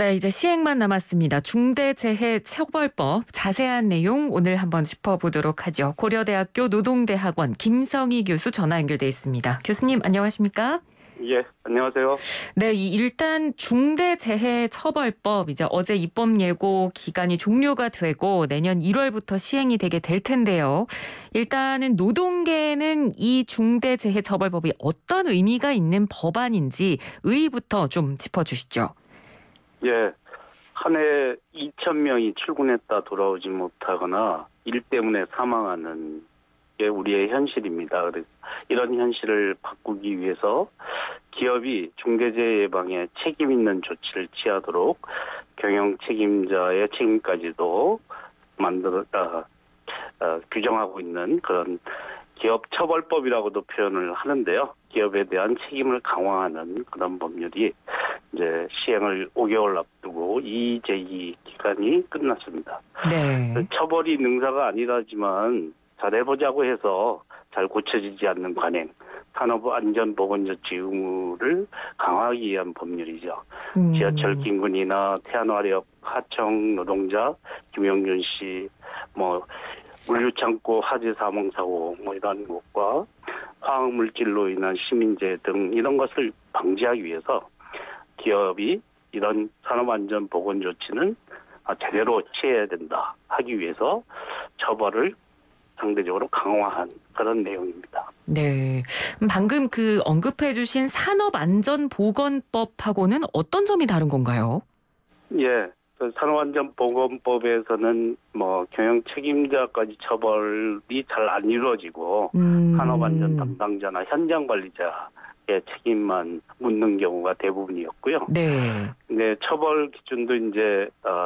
네, 이제 시행만 남았습니다. 중대재해처벌법 자세한 내용 오늘 한번 짚어보도록 하죠. 고려대학교 노동대학원 김성희 교수 전화 연결돼 있습니다. 교수님 안녕하십니까? 예, 안녕하세요. 네, 일단 중대재해처벌법 이제 어제 입법 예고 기간이 종료가 되고 내년 1월부터 시행이 되게 될 텐데요. 일단은 노동계는 이 중대재해처벌법이 어떤 의미가 있는 법안인지 의의부터 좀 짚어주시죠. 예, 한 해 2,000명이 출근했다 돌아오지 못하거나 일 때문에 사망하는 게 우리의 현실입니다. 그래서 이런 현실을 바꾸기 위해서 기업이 중대재해 예방에 책임 있는 조치를 취하도록 경영 책임자의 책임까지도 규정하고 있는 그런 기업 처벌법이라고도 표현을 하는데요. 기업에 대한 책임을 강화하는 그런 법률이 이제 시행을 5개월 앞두고 이의제기 기간이 끝났습니다. 네. 처벌이 능사가 아니라지만 잘해보자고 해서 잘 고쳐지지 않는 관행, 산업안전보건조치 의무를 강화하기 위한 법률이죠. 지하철 김근희나 태안화력 하청 노동자 김영준 씨, 물류창고 화재 사망사고 이런 것과 화학물질로 인한 시민재해 등 이런 것을 방지하기 위해서 기업이 이런 산업안전보건조치는 제대로 취해야 된다 하기 위해서 처벌을 상대적으로 강화한 그런 내용입니다. 네. 방금 언급해 주신 산업안전보건법하고는 어떤 점이 다른 건가요? 예. 산업안전보건법에서는 경영 책임자까지 처벌이 잘 안 이루어지고 산업안전 담당자나 현장 관리자의 책임만 묻는 경우가 대부분이었고요. 네. 네, 처벌 기준도 이제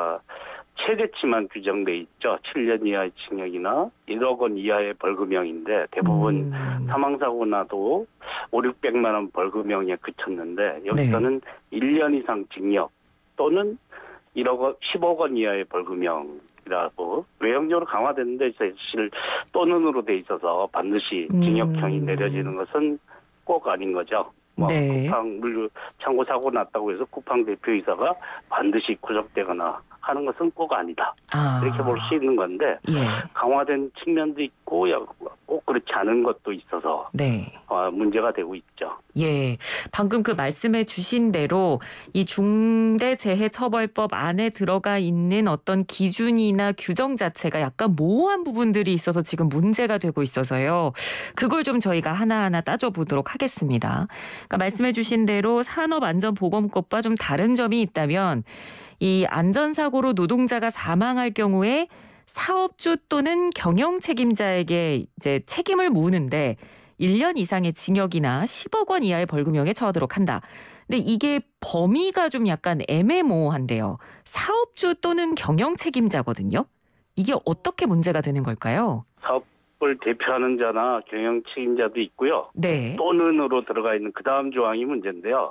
최대치만 규정돼 있죠. 7년 이하의 징역이나 1억 원 이하의 벌금형인데 대부분 사망사고 나도 500~600만 원 벌금형에 그쳤는데 여기서는 1년 이상 징역 또는 10억 원 이하의 벌금형이라고 외형적으로 강화됐는데 사실 또는으로 돼 있어서 반드시 징역형이 내려지는 것은 꼭 아닌 거죠. 네. 쿠팡 물류 창고 사고 났다고 해서 쿠팡 대표이사가 반드시 구속되거나 하는 것은 꼭 아니다. 이렇게 볼 수 있는 건데 강화된 측면도 있고 꼭 그렇지 않은 것도 있어서 문제가 되고 있죠. 예, 방금 말씀해 주신 대로 이 중대재해처벌법 안에 들어가 있는 어떤 기준이나 규정 자체가 약간 모호한 부분들이 있어서 지금 문제가 되고 있어서요. 그걸 좀 저희가 하나하나 따져보도록 하겠습니다. 그러니까 말씀해 주신 대로 산업안전보건법과 좀 다른 점이 있다면 이 안전사고로 노동자가 사망할 경우에 사업주 또는 경영 책임자에게 이제 책임을 묻는데 1년 이상의 징역이나 10억 원 이하의 벌금형에 처하도록 한다. 근데 이게 범위가 좀 약간 애매모호한데요. 사업주 또는 경영 책임자거든요. 이게 어떻게 문제가 되는 걸까요? 사업을 대표하는 자나 경영 책임자도 있고요. 네. 또는으로 들어가 있는 그 다음 조항이 문제인데요.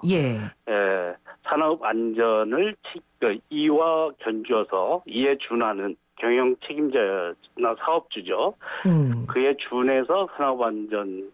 산업 안전을 이와 견주어서 이에 준하는 경영 책임자나 사업주죠. 그에 준해서 산업 안전을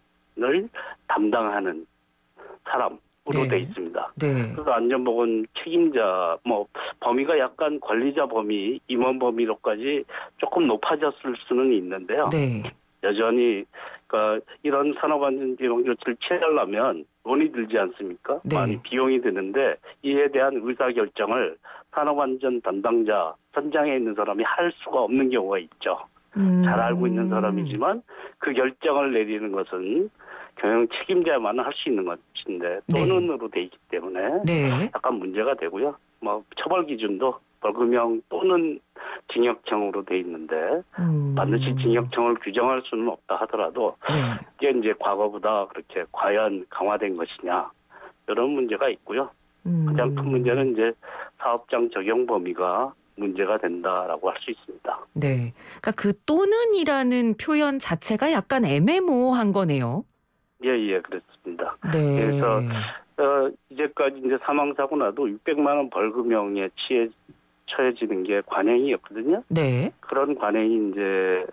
담당하는 사람으로 돼 있습니다. 그래서 안전보건 책임자 범위가 약간 관리자 범위, 임원 범위로까지 조금 높아졌을 수는 있는데요. 여전히 이런 산업안전 조치를 취하려면 돈이 들지 않습니까? 많이 비용이 드는데 이에 대한 의사결정을 산업안전 담당자, 현장에 있는 사람이 할 수가 없는 경우가 있죠. 잘 알고 있는 사람이지만 그 결정을 내리는 것은 경영 책임자만 할 수 있는 것인데 또는으로 돼 있기 때문에 약간 문제가 되고요. 처벌 기준도 벌금형 또는 징역형으로 돼 있는데 반드시 징역형을 규정할 수는 없다 하더라도 이게 이제 과거보다 그렇게 과연 강화된 것이냐 이런 문제가 있고요. 가장 큰 문제는 이제 사업장 적용 범위가 문제가 된다라고 할 수 있습니다. 네, 그러니까 또는이라는 표현 자체가 약간 애매모호한 거네요. 예, 그렇습니다. 그래서 이제까지 이제 사망사고 나도 600만 원 벌금형에 처해지는 게 관행이었거든요. 그런 관행이 이제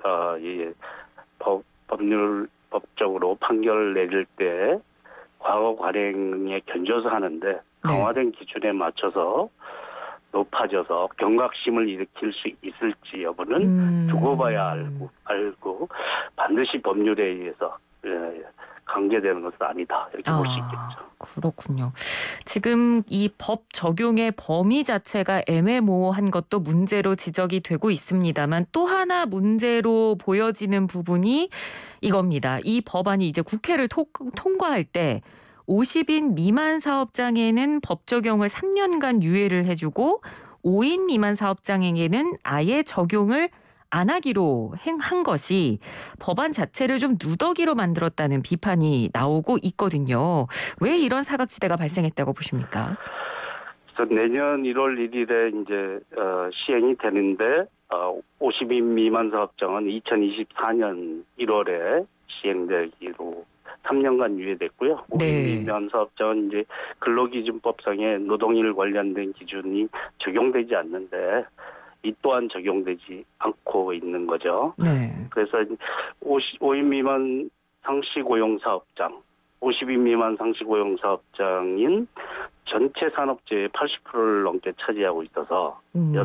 법적으로 판결 내릴 때 과거 관행에 견줘서 하는데 강화된 기준에 맞춰서 높아져서 경각심을 일으킬 수 있을지 여부는 두고 봐야 알고 반드시 법률에 의해서 강제되는 것은 아니다. 이렇게 볼 수 있겠죠. 그렇군요. 지금 이 법 적용의 범위 자체가 애매모호한 것도 문제로 지적이 되고 있습니다만 또 하나 문제로 보여지는 부분이 이겁니다. 이 법안이 이제 국회를 통과할 때 50인 미만 사업장에는 법 적용을 3년간 유예를 해주고 5인 미만 사업장에게는 아예 적용을 안 하기로 한 것이 법안 자체를 좀 누더기로 만들었다는 비판이 나오고 있거든요. 왜 이런 사각지대가 발생했다고 보십니까? 그래서 내년 1월 1일에 이제 시행이 되는데 50인 미만 사업장은 2024년 1월에 시행되기로 3년간 유예됐고요. 5인 미만 사업장은 이제 근로기준법상의 노동일 관련된 기준이 적용되지 않는데 이 또한 적용되지 않고 있는 거죠. 네. 그래서 5인 미만 상시고용사업장, 50인 미만 상시고용사업장인 전체 산업재해의 80%를 넘게 차지하고 있어서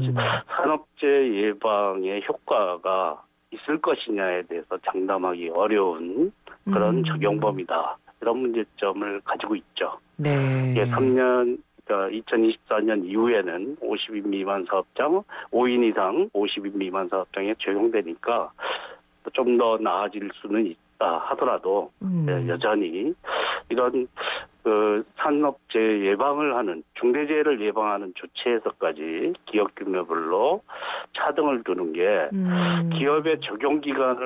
산업재해 예방의 효과가 있을 것이냐에 대해서 장담하기 어려운 그런 적용범위다. 이런 문제점을 가지고 있죠. 네. 3년 그러니까 2024년 이후에는 50인 미만 사업장, 5인 이상 50인 미만 사업장에 적용되니까 좀 더 나아질 수는 있다 하더라도 여전히 이런 산업재해 예방을 하는 중대재해를 예방하는 조치에서까지 기업 규모별로 차등을 두는 게 기업의 적응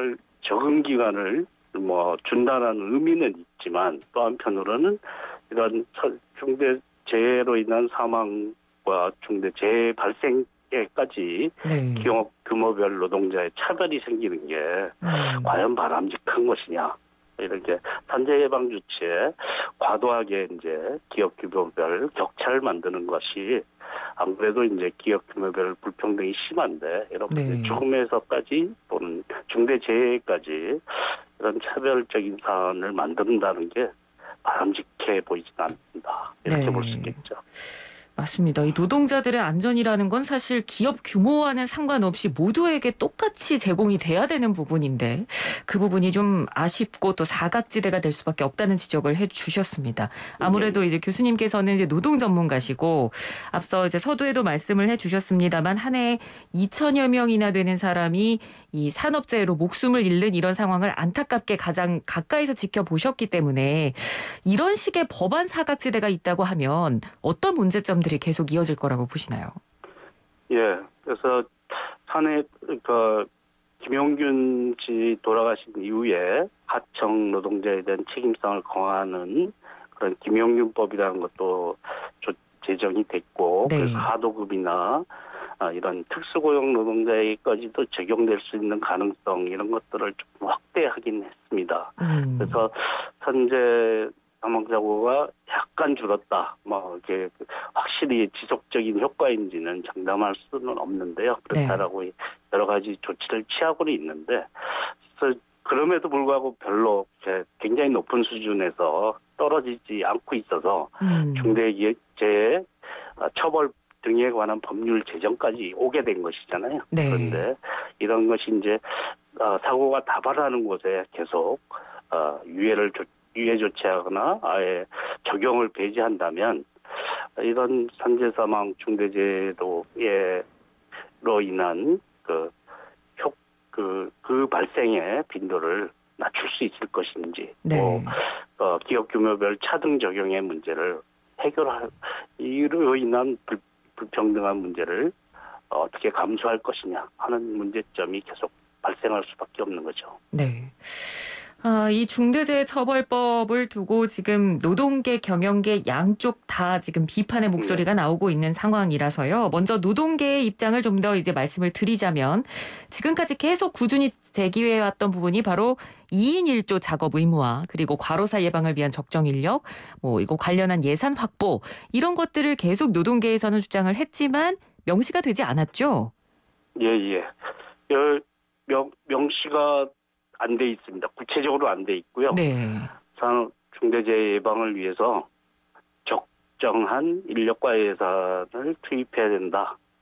기간을 준다는 의미는 있지만 또 한편으로는 이런 중대 재해로 인한 사망과 중대 재해 발생에까지 기업 규모별 노동자의 차별이 생기는 게 과연 바람직한 것이냐. 이렇게 산재 예방 조치에 과도하게 이제 기업 규모별 격차를 만드는 것이 안 그래도 이제 기업 규모별 불평등이 심한데 이렇게 죽음에서까지 또는 중대 재해까지 이런 차별적인 사안을 만든다는 게 바람직해 보이진 않습니다. 이렇게 볼 수 있겠죠. 맞습니다. 이 노동자들의 안전이라는 건 사실 기업 규모와는 상관없이 모두에게 똑같이 제공이 돼야 되는 부분인데 그 부분이 좀 아쉽고 또 사각지대가 될 수밖에 없다는 지적을 해주셨습니다. 아무래도 이제 교수님께서는 이제 노동 전문가시고 앞서 이제 서두에도 말씀을 해주셨습니다만 한 해에 2천여 명이나 되는 사람이 이 산업재해로 목숨을 잃는 이런 상황을 안타깝게 가장 가까이서 지켜보셨기 때문에 이런 식의 법안 사각지대가 있다고 하면 어떤 문제점들이 계속 이어질 거라고 보시나요? 예, 그래서 김용균 씨 돌아가신 이후에 하청 노동자에 대한 책임성을 강화하는 그런 김용균법이라는 것도 제정이 됐고 그래서 하도급이나 이런 특수고용 노동자에게까지도 적용될 수 있는 가능성 이런 것들을 좀 확대하긴 했습니다. 그래서 현재 사망사고가 약간 줄었다. 이렇게 확실히 지속적인 효과인지는 장담할 수는 없는데요. 그렇다라고 여러 가지 조치를 취하고는 있는데 그럼에도 불구하고 별로 굉장히 높은 수준에서 떨어지지 않고 있어서 중대재해 처벌 등에 관한 법률 제정까지 오게 된 것이잖아요. 그런데 이런 것이 이제 사고가 다발하는 곳에 계속 유예 조치하거나 아예 적용을 배제한다면 이런 산재 사망 중대재해로 인한 그 발생의 빈도를 낮출 수 있을 것인지 기업 규모별 차등 적용의 문제를 이로 인한 불평등한 문제를 어떻게 감수할 것이냐 하는 문제점이 계속 발생할 수밖에 없는 거죠. 네. 이 중대재해처벌법을 두고 지금 노동계, 경영계 양쪽 다 지금 비판의 목소리가 나오고 있는 상황이라서요. 먼저 노동계의 입장을 좀 더 이제 말씀을 드리자면 지금까지 계속 꾸준히 제기해왔던 부분이 바로 2인 1조 작업 의무화 그리고 과로사 예방을 위한 적정 인력, 이거 관련한 예산 확보 이런 것들을 계속 노동계에서는 주장을 했지만 명시가 되지 않았죠. 예. 명시가 안 돼 있습니다. 구체적으로 안 돼 있고요. 산업 중대재해 예방을 위해서 적정한 인력과 예산을 투입해야 된다.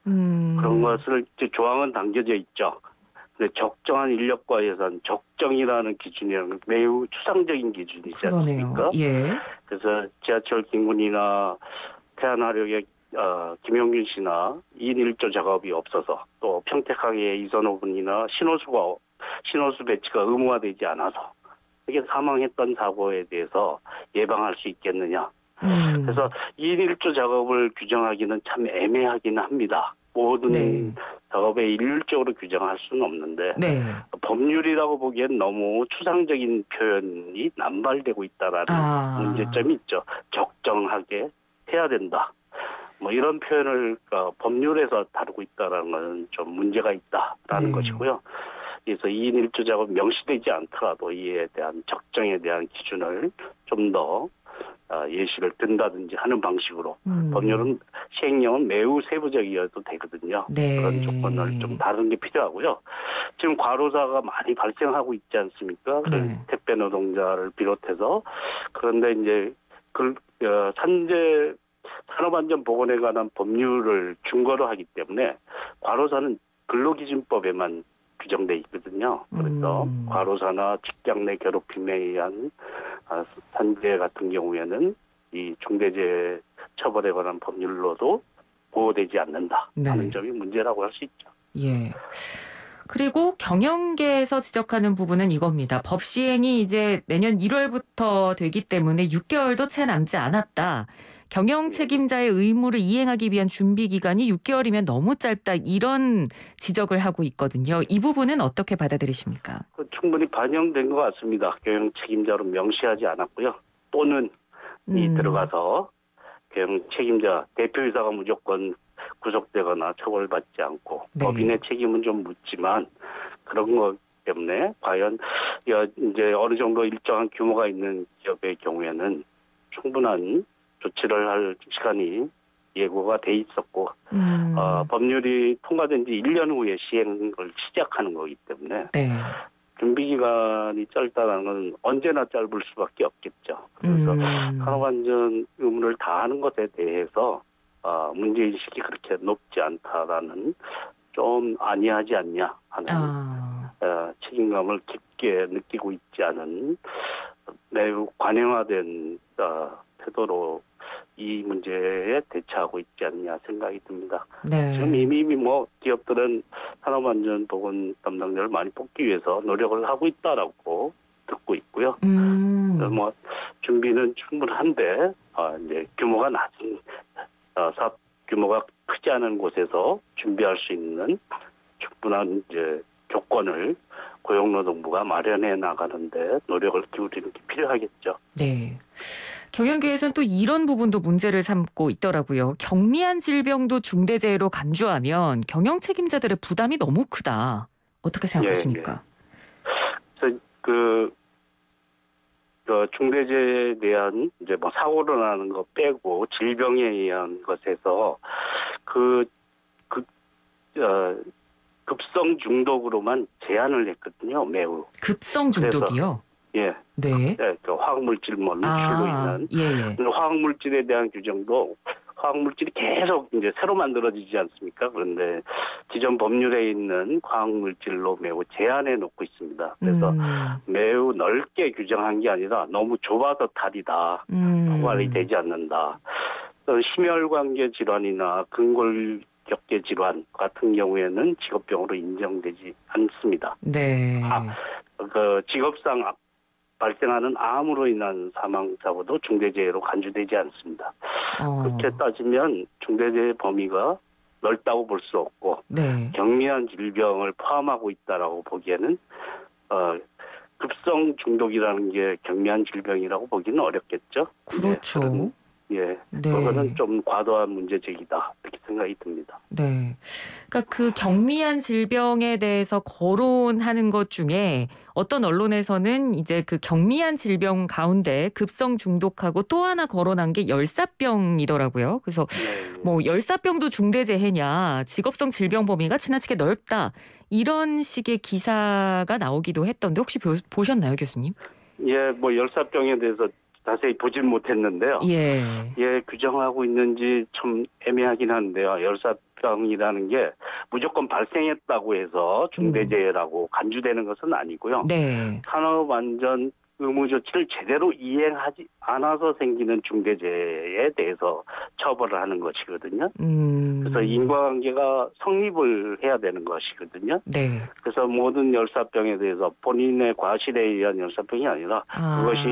그런 것을 이제 조항은 담겨져 있죠. 근데 적정한 인력과 예산, 적정이라는 기준이라는 매우 추상적인 기준이지 않습니까? 예. 그래서 지하철 김군이나 태안화력의 김용균 씨나 2인 1조 작업이 없어서 또 평택항의 이선호 군이나 신호수 배치가 의무화되지 않아서 이게 사망했던 사고에 대해서 예방할 수 있겠느냐. 그래서 2인 1조 작업을 규정하기는 참 애매하긴 합니다. 모든 네. 작업에 일률적으로 규정할 수는 없는데 네. 법률이라고 보기엔 너무 추상적인 표현이 남발되고 있다라는 문제점이 있죠. 적정하게 해야 된다. 뭐 이런 표현을 법률에서 다루고 있다라는 건 좀 문제가 있다라는 것이고요. 그래서 2인 1조 작업 명시되지 않더라도 이에 대한 적정에 대한 기준을 좀 더 예시를 든다든지 하는 방식으로 법률은 시행령은 매우 세부적이어도 되거든요. 네. 그런 조건을 좀 다른 게 필요하고요. 지금 과로사가 많이 발생하고 있지 않습니까? 네. 택배 노동자를 비롯해서. 그런데 이제 산재 산업안전보건에 관한 법률을 준거로 하기 때문에 과로사는 근로기준법에만 규정돼 있거든요. 그래서 과로사나 직장 내 괴롭힘에 의한 산재 같은 경우에는 이 중대재해 처벌에 관한 법률로도 보호되지 않는다 하는 점이 문제라고 할 수 있죠. 예. 그리고 경영계에서 지적하는 부분은 이겁니다. 법 시행이 이제 내년 1월부터 되기 때문에 6개월도 채 남지 않았다. 경영 책임자의 의무를 이행하기 위한 준비 기간이 6개월이면 너무 짧다. 이런 지적을 하고 있거든요. 이 부분은 어떻게 받아들이십니까? 충분히 반영된 것 같습니다. 경영 책임자로 명시하지 않았고요. 또는 이 들어가서 경영 책임자 대표이사가 무조건 구속되거나 처벌받지 않고 법인의 책임은 좀 묻지만 그런 것 때문에 과연 이제 어느 정도 일정한 규모가 있는 기업의 경우에는 충분한 조치를 할 시간이 예고가 돼 있었고 법률이 통과된 지 1년 후에 시행을 시작하는 거기 때문에 준비 기간이 짧다는 건 언제나 짧을 수밖에 없겠죠. 그래서 산업안전 의무를 다하는 것에 대해서 문제인식이 그렇게 높지 않다라는 좀 아니하지 않냐 하는 책임감을 깊게 느끼고 있지 않은 매우 관행화된 태도로 이 문제에 대처하고 있지 않냐 생각이 듭니다. 지금 이미 기업들은 산업안전보건 담당자를 많이 뽑기 위해서 노력을 하고 있다라고 듣고 있고요. 준비는 충분한데 이제 규모가 낮은 사업 규모가 크지 않은 곳에서 준비할 수 있는 충분한 이제 조건을 고용노동부가 마련해 나가는데 노력을 기울이는 게 필요하겠죠. 네. 경영계에서는 또 이런 부분도 문제를 삼고 있더라고요. 경미한 질병도 중대재해로 간주하면 경영 책임자들의 부담이 너무 크다. 어떻게 생각하십니까? 그래서 중대재해에 대한 이제 사고로 나는 거 빼고 질병에 의한 것에서 급성 중독으로만 제한을 했거든요. 매우. 급성 중독이요? 예. 네. 그 화학물질 누출로 인한. 화학물질에 대한 규정도 화학물질이 계속 이제 새로 만들어지지 않습니까? 그런데 기존 법률에 있는 화학물질로 매우 제한해 놓고 있습니다. 그래서 매우 넓게 규정한 게 아니라 너무 좁아서 탈이다. 포괄이 되지 않는다. 심혈관계 질환이나 근골격계 질환 같은 경우에는 직업병으로 인정되지 않습니다. 네. 직업상 발생하는 암으로 인한 사망사고도 중대재해로 간주되지 않습니다. 그렇게 따지면 중대재해 범위가 넓다고 볼 수 없고 경미한 질병을 포함하고 있다라고 보기에는 급성 중독이라는 게 경미한 질병이라고 보기는 어렵겠죠. 그렇죠. 그거는 좀 과도한 문제제기다 이렇게 생각이 듭니다. 네, 그러니까 그 경미한 질병에 대해서 거론하는 것 중에 어떤 언론에서는 이제 그 경미한 질병 가운데 급성 중독하고 또 하나 거론한 게 열사병이더라고요. 그래서 열사병도 중대재해냐, 직업성 질병 범위가 지나치게 넓다 이런 식의 기사가 나오기도 했던데 혹시 보셨나요, 교수님? 열사병에 대해서 자세히 보진 못했는데요. 예. 예, 규정하고 있는지 좀 애매하긴 한데요. 열사병이라는 게 무조건 발생했다고 해서 중대재해라고 간주되는 것은 아니고요. 네. 산업안전 의무조치를 제대로 이행하지 않아서 생기는 중대재해에 대해서 처벌을 하는 것이거든요. 그래서 인과관계가 성립을 해야 되는 것이거든요. 네. 그래서 모든 열사병에 대해서 본인의 과실에 의한 열사병이 아니라 그것이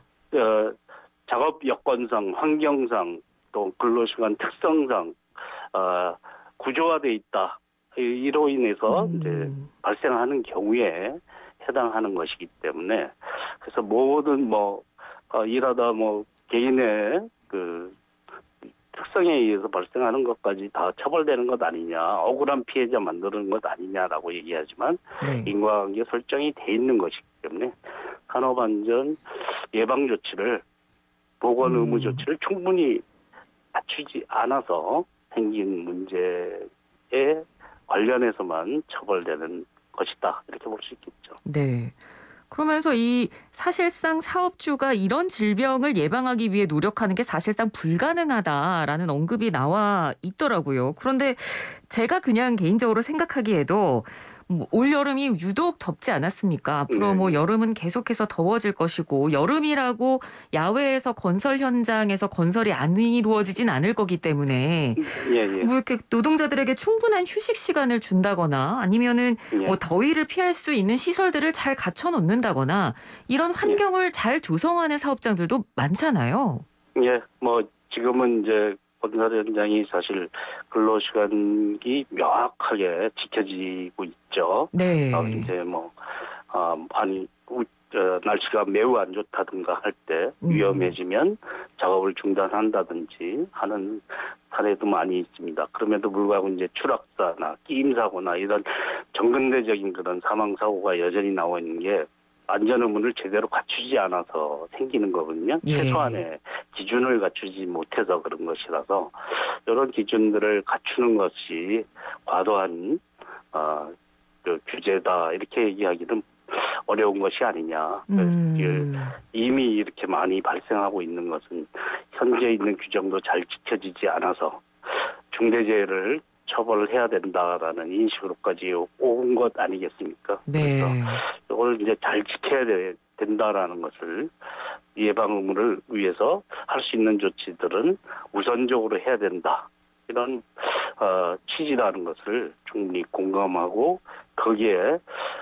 작업 여건상, 환경상, 또 근로시간 특성상 구조화돼 있다. 이로 인해서 이제 발생하는 경우에 해당하는 것이기 때문에 그래서 모든 일하다 개인의 그 특성에 의해서 발생하는 것까지 다 처벌되는 것 아니냐, 억울한 피해자 만드는 것 아니냐라고 얘기하지만 네. 인과관계 설정이 돼 있는 것이기 때문에 산업안전 예방 조치를 보건 의무 조치를 충분히 갖추지 않아서 생긴 문제에 관련해서만 처벌되는 것이다. 이렇게 볼 수 있겠죠. 네. 그러면서 이 사실상 사업주가 이런 질병을 예방하기 위해 노력하는 게 사실상 불가능하다라는 언급이 나와 있더라고요. 그런데 제가 그냥 개인적으로 생각하기에도 올 여름이 유독 덥지 않았습니까? 앞으로 여름은 계속해서 더워질 것이고 여름이라고 야외에서 건설 현장에서 건설이 안 이루어지진 않을 거기 때문에 이렇게 노동자들에게 충분한 휴식 시간을 준다거나 아니면은 더위를 피할 수 있는 시설들을 잘 갖춰 놓는다거나 이런 환경을 잘 조성하는 사업장들도 많잖아요. 예, 지금은 이제 건설 현장이 사실 근로시간이 명확하게 지켜지고 있죠. 네. 이제 날씨가 매우 안 좋다든가 할 때 위험해지면 작업을 중단한다든지 하는 사례도 많이 있습니다. 그럼에도 불구하고 이제 추락사나 끼임사고나 이런 정근대적인 그런 사망사고가 여전히 나와 있는 게 안전 의무를 제대로 갖추지 않아서 생기는 거거든요. 최소한의 기준을 갖추지 못해서 그런 것이라서 이런 기준들을 갖추는 것이 과도한 규제다 이렇게 얘기하기는 어려운 것이 아니냐. 이미 이렇게 많이 발생하고 있는 것은 현재 있는 규정도 잘 지켜지지 않아서 중대재해를 처벌을 해야 된다라는 인식으로까지 온 것 아니겠습니까? 네. 그래서 이걸 이제 잘 지켜야 된다라는 것을 예방 의무를 위해서 할 수 있는 조치들은 우선적으로 해야 된다. 이런 취지라는 것을 충분히 공감하고 거기에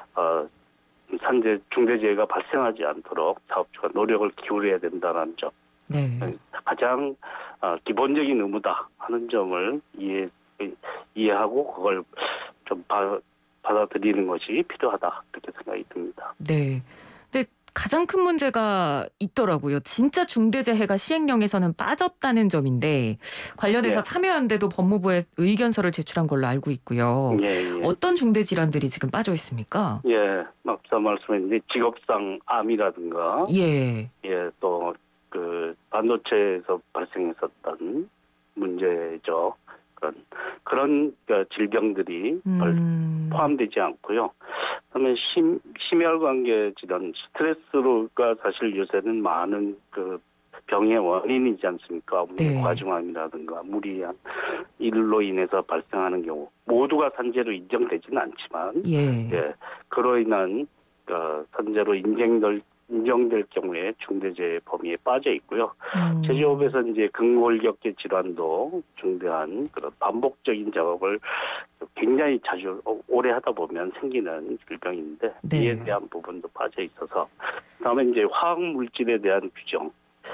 중대재해가 발생하지 않도록 사업주가 노력을 기울여야 된다는 점. 네. 가장 기본적인 의무다 하는 점을 이해하고 그걸 좀 받아들이는 것이 필요하다 이렇게 생각이 듭니다. 네. 근데 가장 큰 문제가 있더라고요. 진짜 중대재해가 시행령에서는 빠졌다는 점인데 관련해서 참여연대도 법무부에 의견서를 제출한 걸로 알고 있고요. 어떤 중대 질환들이 지금 빠져 있습니까? 앞서 말씀드린 직업상 암이라든가 또 그 반도체에서 발생했었던 문제죠. 그런 질병들이 포함되지 않고요. 그다음에 심혈관계 질환, 스트레스가 사실 요새는 많은 그 병의 원인이지 않습니까? 과중암이라든가 무리한 일로 인해서 발생하는 경우 모두가 산재로 인정되지는 않지만 그로 인한 산재로 인정될 경우에 중대재해 범위에 빠져 있고요. 제조업에서 이제 근골격계 질환도 중대한 그런 반복적인 작업을 굉장히 자주 오래 하다 보면 생기는 질병인데 이에 대한 부분도 빠져 있어서 그다음에 이제 화학 물질에 대한 규정,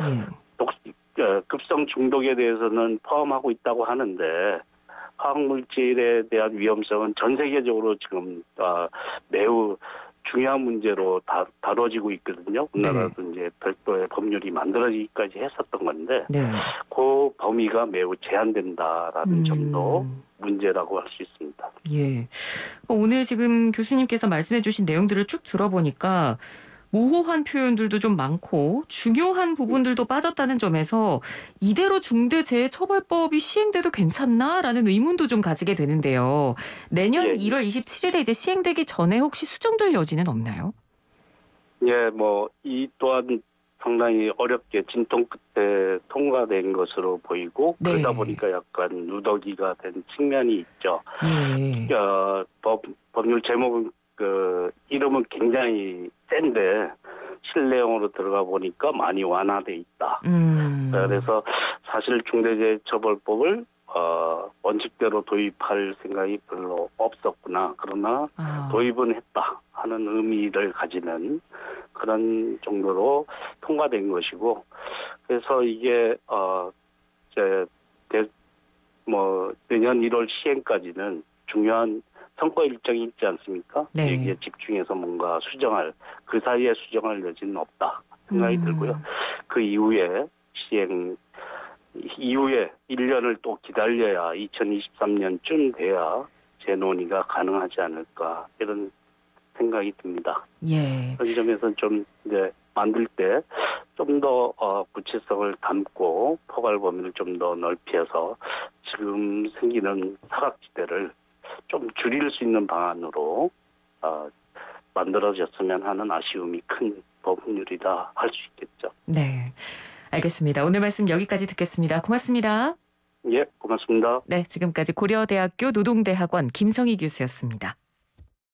급성 중독에 대해서는 포함하고 있다고 하는데 화학 물질에 대한 위험성은 전 세계적으로 지금 매우 중요한 문제로 다뤄지고 있거든요. 우리나라도 이제 별도의 법률이 만들어지기까지 했었던 건데 그 범위가 매우 제한된다라는 점도 문제라고 할 수 있습니다. 오늘 지금 교수님께서 말씀해 주신 내용들을 쭉 들어보니까 모호한 표현들도 좀 많고 중요한 부분들도 빠졌다는 점에서 이대로 중대재해처벌법이 시행돼도 괜찮나라는 의문도 좀 가지게 되는데요. 내년 1월 27일에 이제 시행되기 전에 혹시 수정될 여지는 없나요? 이 또한 상당히 어렵게 진통 끝에 통과된 것으로 보이고 네. 그러다 보니까 약간 누더기가 된 측면이 있죠. 예. 법률 제목은 이름은 굉장히 센데 실내용으로 들어가 보니까 많이 완화돼 있다. 그래서 사실 중대재해처벌법을 원칙대로 도입할 생각이 별로 없었구나. 그러나 도입은 했다 하는 의미를 가지는 그런 정도로 통과된 것이고, 그래서 이게 내년 1월 시행까지는 중요한 선거 일정이 있지 않습니까? 네. 여기에 집중해서 뭔가 그 사이에 수정할 여지는 없다 생각이 들고요. 그 이후에 시행 이후에 1년을 또 기다려야 2023년쯤 돼야 재논의가 가능하지 않을까 이런 생각이 듭니다. 예. 그런 점에서 좀 이제 만들 때 좀 더 구체성을 담고 포괄 범위를 좀 더 넓혀서 지금 생기는 사각지대를 좀 줄일 수 있는 방안으로 만들어졌으면 하는 아쉬움이 큰 법률이다 할 수 있겠죠. 네, 알겠습니다. 오늘 말씀 여기까지 듣겠습니다. 고맙습니다. 예, 고맙습니다. 네, 지금까지 고려대학교 노동대학원 김성희 교수였습니다.